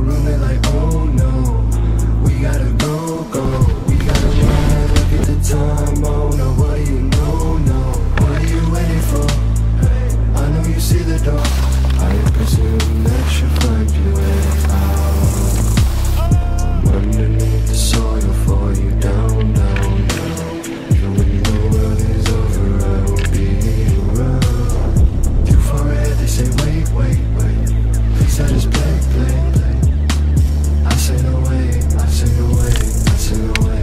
room, they're like, oh no, we gotta go, go. We gotta run, look at the time, oh no, what do you know, no? What are you waiting for? I know you see the door. I presume that you'll find your way out. I'm underneath the soil for you, down, down, down. Even when the world is over, I will be around. Too far ahead, they say wait, wait, wait. Please let us play, play, play. I say no way, I say no way, I say no way.